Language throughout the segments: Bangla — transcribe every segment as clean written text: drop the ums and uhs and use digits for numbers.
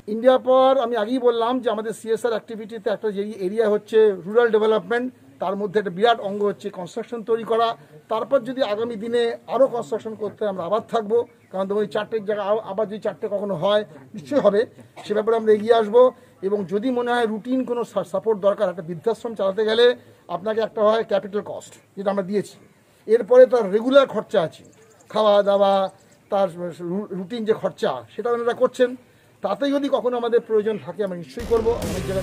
ইন্ডিয়া পাওয়ার আমি আগেই বললাম যে আমাদের সিএসআর অ্যাক্টিভিটিতে একটা যে এরিয়া হচ্ছে রুরাল ডেভেলপমেন্ট, তার মধ্যে একটা বিরাট অঙ্গ হচ্ছে কনস্ট্রাকশন তৈরি করা। তারপর যদি আগামী দিনে আরও কনস্ট্রাকশন করতে আমরা আবার থাকবো, কারণ ওই চারটের জায়গায় আবার যদি চারটে কখনো হয় নিশ্চয়ই হবে, সে ব্যাপারে আমরা এগিয়ে আসবো। এবং যদি মনে হয় রুটিন কোনো সাপোর্ট দরকার, একটা বৃদ্ধাশ্রম চালাতে গেলে আপনাকে একটা হয় ক্যাপিটাল কস্ট, যেটা আমরা দিয়েছি। এরপরে তার রেগুলার খরচা আছে, খাওয়া দাওয়া, তার রুটিন যে খরচা সেটা ওনারা করছেন। তাতে যদি কখনো আমাদের প্রয়োজন থাকে আমরা নিশ্চয়ই করবো। অনেক জায়গায়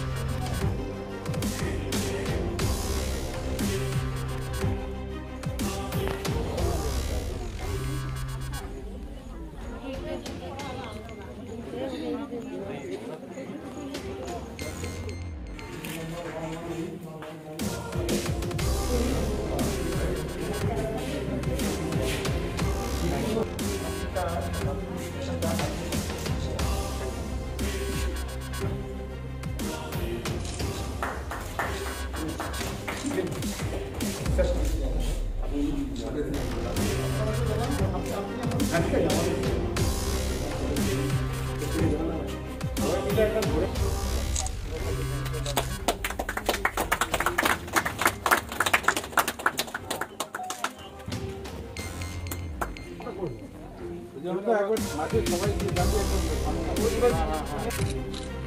একবার মাঠে সবাই